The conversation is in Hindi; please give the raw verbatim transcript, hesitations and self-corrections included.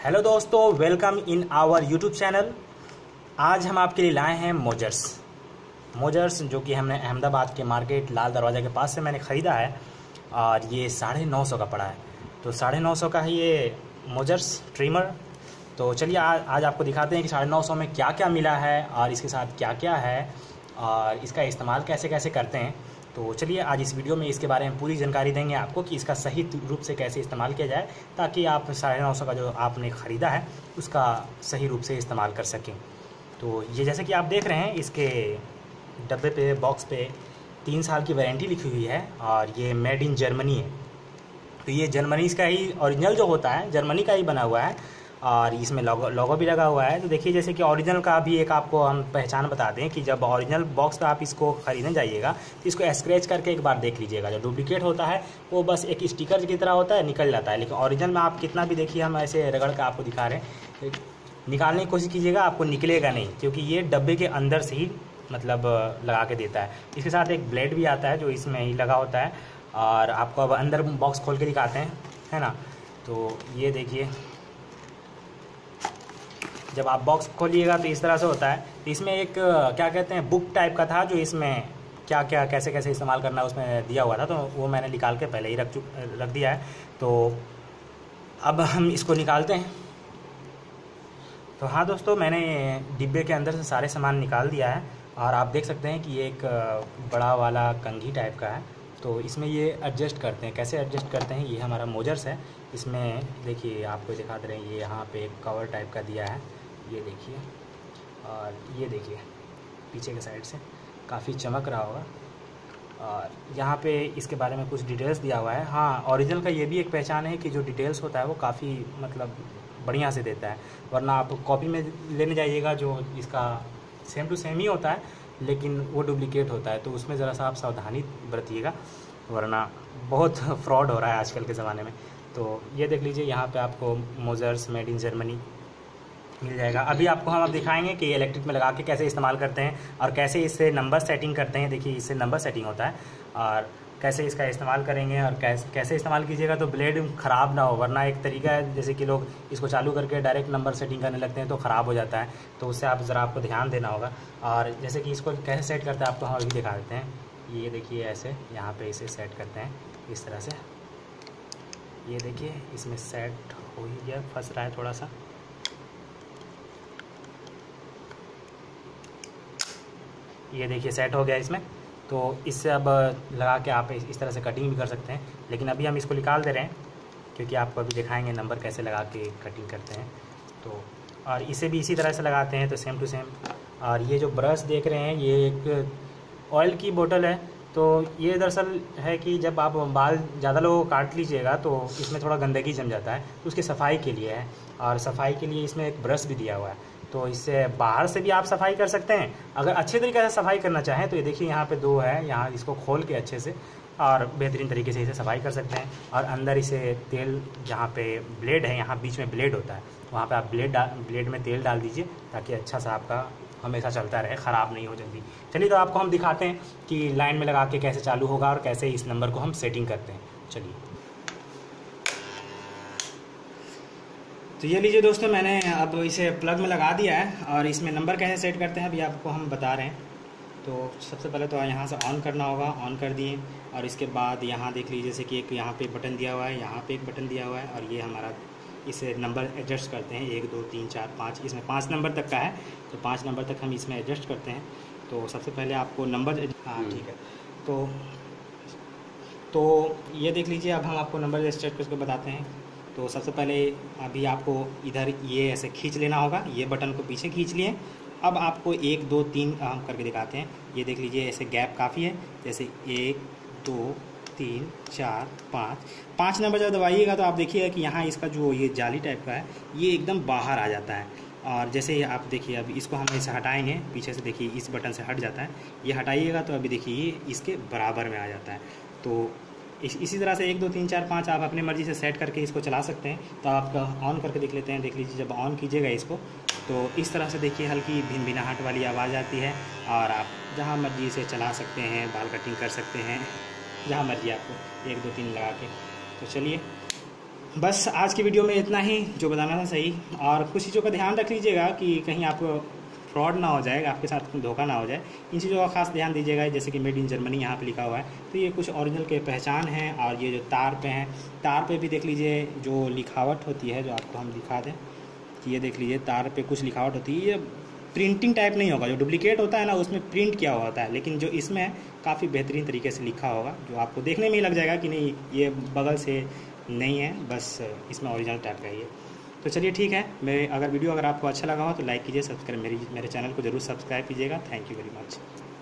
हेलो दोस्तों, welcome in our YouTube channel. आज हम आपके लिए लाए हैं मोजर्स मोजर्स जो कि हमने अहमदाबाद के मार्केट लाल दरवाज़ा के पास से मैंने ख़रीदा है और ये साढ़े नौ सौ का पड़ा है। तो साढ़े नौ सौ का है ये मोजर्स ट्रिमर। तो चलिए आज आज आपको दिखाते हैं कि साढ़े नौ सौ में क्या क्या मिला है और इसके साथ क्या क्या है और इसका इस्तेमाल कैसे कैसे करते हैं। तो चलिए आज इस वीडियो में इसके बारे में पूरी जानकारी देंगे आपको कि इसका सही रूप से कैसे इस्तेमाल किया जाए, ताकि आप साढ़े नौ सौ का जो आपने ख़रीदा है उसका सही रूप से इस्तेमाल कर सकें। तो ये जैसे कि आप देख रहे हैं, इसके डब्बे पे बॉक्स पे तीन साल की वारंटी लिखी हुई है और ये मेड इन जर्मनी है। तो ये जर्मनी का ही ओरिजिनल जो होता है जर्मनी का ही बना हुआ है और इसमें लोगो लोगो भी लगा हुआ है। तो देखिए जैसे कि ओरिजिनल का भी एक आपको हम पहचान बता दें कि जब ओरिजिनल बॉक्स पे आप इसको ख़रीदने जाइएगा तो इसको स्क्रैच करके एक बार देख लीजिएगा। जो डुप्लीकेट होता है वो बस एक स्टिकर की तरह होता है, निकल जाता है। लेकिन ओरिजिनल में आप कितना भी देखिए, हम ऐसे रगड़ के आपको दिखा रहे हैं, निकालने की कोशिश कीजिएगा, आपको निकलेगा नहीं, क्योंकि ये डब्बे के अंदर से ही मतलब लगा के देता है। इसके साथ एक ब्लेड भी आता है जो इसमें ही लगा होता है। और आपको अब अंदर बॉक्स खोल के दिखाते हैं, है ना। तो ये देखिए, जब आप बॉक्स खोलिएगा तो इस तरह से होता है। तो इसमें एक क्या कहते हैं बुक टाइप का था, जो इसमें क्या क्या कैसे कैसे इस्तेमाल करना है उसमें दिया हुआ था। तो वो मैंने निकाल के पहले ही रख चुक रख दिया है। तो अब हम इसको निकालते हैं। तो हाँ दोस्तों, मैंने डिब्बे के अंदर से सारे सामान निकाल दिया है और आप देख सकते हैं कि ये एक बड़ा वाला कंघी टाइप का है। तो इसमें ये एडजस्ट करते हैं। कैसे एडजस्ट करते हैं, ये हमारा मोजर्स है। इसमें देखिए आपको दिखा दे रहे हैं, ये यहाँ पे एक कवर टाइप का दिया है, ये देखिए। और ये देखिए पीछे के साइड से काफ़ी चमक रहा होगा। और यहाँ पे इसके बारे में कुछ डिटेल्स दिया हुआ है। हाँ, ओरिजिनल का ये भी एक पहचान है कि जो डिटेल्स होता है वो काफ़ी मतलब बढ़िया से देता है, वरना आप कॉपी में लेने जाइएगा जो इसका सेम टू सेम ही होता है लेकिन वो डुप्लीकेट होता है। तो उसमें ज़रा सा आप सावधानी बरतिएगा, वरना बहुत फ्रॉड हो रहा है आजकल के ज़माने में। तो ये देख लीजिए, यहाँ पे आपको मोजर्स मेड इन जर्मनी मिल जाएगा। अभी आपको हम अब दिखाएंगे कि इलेक्ट्रिक में लगा के कैसे इस्तेमाल करते हैं और कैसे इससे नंबर सेटिंग करते हैं। देखिए इससे नंबर सेटिंग होता है और कैसे इसका इस्तेमाल करेंगे और कैसे कैसे इस्तेमाल कीजिएगा तो ब्लेड ख़राब ना हो। वरना एक तरीका है जैसे कि लोग इसको चालू करके डायरेक्ट नंबर सेटिंग करने लगते हैं तो ख़राब हो जाता है। तो उससे आप ज़रा आपको ध्यान देना होगा। और जैसे कि इसको कैसे सेट करते हैं आपको हम अभी दिखा देते हैं। ये देखिए ऐसे यहाँ पे इसे सेट करते हैं इस तरह से। ये देखिए इसमें सेट हो ही गया, फंस रहा है थोड़ा सा। ये देखिए सेट हो गया इसमें। तो इससे अब लगा के आप इस तरह से कटिंग भी कर सकते हैं। लेकिन अभी हम इसको निकाल दे रहे हैं क्योंकि आपको अभी दिखाएंगे नंबर कैसे लगा के कटिंग करते हैं। तो और इसे भी इसी तरह से लगाते हैं, तो सेम टू सेम। और ये जो ब्रश देख रहे हैं ये एक ऑयल की बोतल है। तो ये दरअसल है कि जब आप बाल ज़्यादा लोग काट लीजिएगा तो इसमें थोड़ा गंदगी जम जाता है, तो उसकी सफाई के लिए है। और सफाई के लिए इसमें एक ब्रश भी दिया हुआ है, तो इससे बाहर से भी आप सफाई कर सकते हैं। अगर अच्छे तरीके से सफाई करना चाहें तो ये देखिए यहाँ पे दो है, यहाँ इसको खोल के अच्छे से और बेहतरीन तरीके से इसे सफाई कर सकते हैं। और अंदर इसे तेल, जहाँ पे ब्लेड है यहाँ बीच में ब्लेड होता है, वहाँ पे आप ब्लेड डाल ब्लेड में तेल डाल दीजिए ताकि अच्छा सा आपका हमेशा चलता रहे, ख़राब नहीं हो जल्दी। चलिए तो आपको हम दिखाते हैं कि लाइन में लगा के कैसे चालू होगा और कैसे इस नंबर को हम सेटिंग करते हैं। चलिए तो ये लीजिए दोस्तों, मैंने अब इसे प्लग में लगा दिया है और इसमें नंबर कैसे सेट करते हैं अभी आपको हम बता रहे हैं। तो सबसे पहले तो यहाँ से ऑन करना होगा, ऑन कर दिए। और इसके बाद यहाँ देख लीजिए जैसे कि एक यहाँ पे बटन दिया हुआ है, यहाँ पे एक बटन दिया हुआ है और ये हमारा इसे नंबर एडजस्ट करते हैं। एक दो तीन चार पाँच, इसमें पाँच नंबर तक का है, तो पाँच नंबर तक हम इसमें एडजस्ट करते हैं। तो सबसे पहले आपको नंबर, हाँ ठीक है। तो तो ये देख लीजिए, अब हम आपको नंबर एडजस्ट करके बताते हैं। तो सबसे पहले अभी आपको इधर ये ऐसे खींच लेना होगा, ये बटन को पीछे खींच लिए। अब आपको एक दो तीन हम करके दिखाते हैं। ये देख लीजिए ऐसे गैप काफ़ी है, जैसे एक दो तीन चार पाँच पाँच नंबर जब दबाइएगा तो आप देखिएगा कि यहाँ इसका जो ये जाली टाइप का है ये एकदम बाहर आ जाता है। और जैसे आप देखिए अभी इसको हम ऐसे हटाएंगे पीछे से, देखिए इस बटन से हट जाता है, ये हटाइएगा तो अभी देखिए ये इसके बराबर में आ जाता है। तो इस इसी तरह से एक दो तीन चार पाँच आप अपनी मर्ज़ी से सेट करके इसको चला सकते हैं। तो आप ऑन करके देख लेते हैं। देख लीजिए जब ऑन कीजिएगा इसको तो इस तरह से देखिए हल्की भिनभिनाहट वाली आवाज़ आती है और आप जहाँ मर्ज़ी से चला सकते हैं, बाल कटिंग कर सकते हैं, जहाँ मर्ज़ी आपको एक दो तीन लगा के। तो चलिए बस आज की वीडियो में इतना ही जो बताना था सही। और कुछ चीज़ों का ध्यान रख लीजिएगा कि कहीं आपको फ्रॉड ना हो जाएगा, आपके साथ धोखा ना हो जाए। इन चीज़ों का खास ध्यान दीजिएगा, जैसे कि मेड इन जर्मनी यहाँ पे लिखा हुआ है, तो ये कुछ ओरिजिनल के पहचान है। और ये जो तार पे हैं, तार पे भी देख लीजिए जो लिखावट होती है, जो आपको हम दिखा दें कि ये देख लीजिए तार पे कुछ लिखावट होती है। ये प्रिंटिंग टाइप नहीं होगा, जो डुप्लीकेट होता है ना उसमें प्रिंट किया हुआ होता है, लेकिन जो इसमें काफ़ी बेहतरीन तरीके से लिखा होगा, जो आपको देखने में ही लग जाएगा कि नहीं ये बगल से नहीं है, बस इसमें ओरिजिनल टाइप का है ये। तो चलिए ठीक है, मेरे अगर वीडियो अगर आपको अच्छा लगा हो तो लाइक कीजिए, सब्सक्राइब मेरी मेरे चैनल को जरूर सब्सक्राइब कीजिएगा। Thank you very much.